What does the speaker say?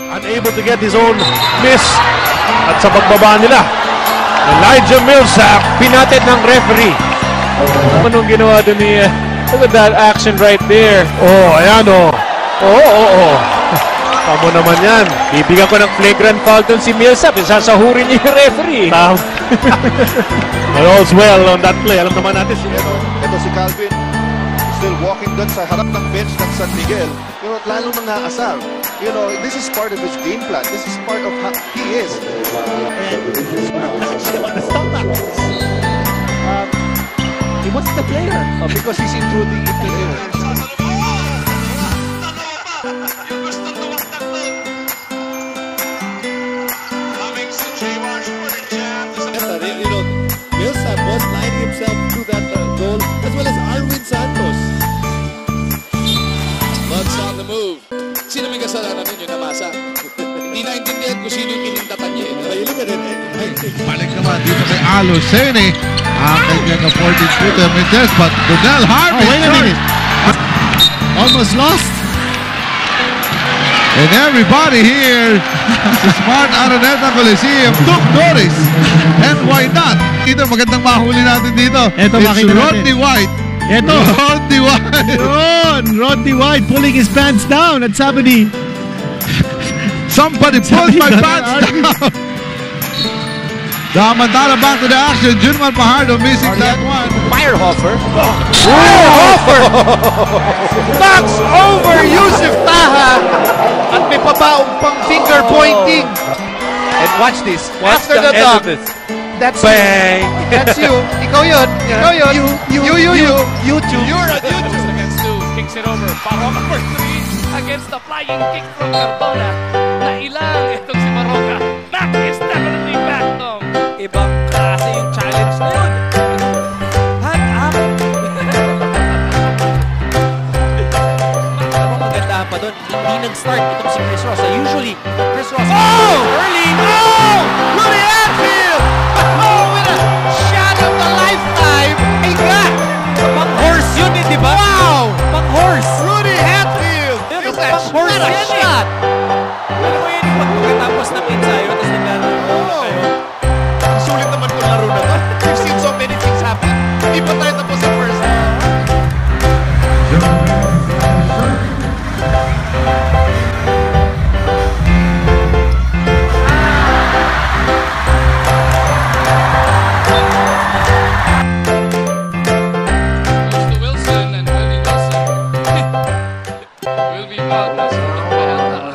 Unable to get his own miss. At sa pagbaba nila, Elijah Millsap, pinatid ng referee. Anong ginawa doon ni... look at that action right there. oh, ayan oh. Oo. Tamo naman yan. Bibigyan ko ng flagrant foul doon si Millsap. Sasahurin niya yung referee. All's well on that play. Alam naman natin siya. Ito si Calvin, still walking doon sa harap ng bench ng San Miguel. You know, lalo nang naasar. You know, this is part of his game plan. This is part of how he is. He wants the player because he's intruding into the... Millsap was lining himself to that goal, as well as Arwin Santos. Bugs on the move. Sino may kasalanan nun yung namasa? Hindi naintindihan kung sino yung pinintatan niya. Balik naman dito kay Alusene. Ang kanyang 14-footer Mendez, but Donell Harvey. Oh, wait a minute. Almost lost. And everybody here sa Smart Araneta Coliseum took notice. And why not? Ito, magandang mahuli natin dito. Ito, it's Rodney natin. White. Ito. Rodney White. Rodney White pulling his pants down at Sabadi. Somebody pulled my pants down. Damantala back to the action. Junman Pajardo missing that one. Firehofer. Firehofer! Knocks over Yusuf Taha. At may pabaong pang finger pointing. And watch this. After the dunk. That's bang. That's you. Ikaw yun. Ikaw yun. You too. You're a YouTube against two. Kicks it over. Maroka for three against the flying kick from Cardona. Nailang itong si Maroka. Back is definitely back, Tom. Ibang klase yung challenge na yun. Hand up. Magandahan pa doon. Hindi nag-start itong si Chris Ross. Usually, Chris Ross early. Oh! Rudy Hatfield! Oh, with a shot of the lifetime. Hey, God! Pang-horse yun eh, di ba? Wow! Pang-horse. Rudy Hatfield! Pang-horse yan shot. Alam mo yun, pagkatapos ng ensayo, tapos naglalaro na kayo. Sulit naman kung laro na to. We've seen so many things happen. Hindi pa tayo tapos sa first half. Goes to Wilson and Willie Wilson will be fouled.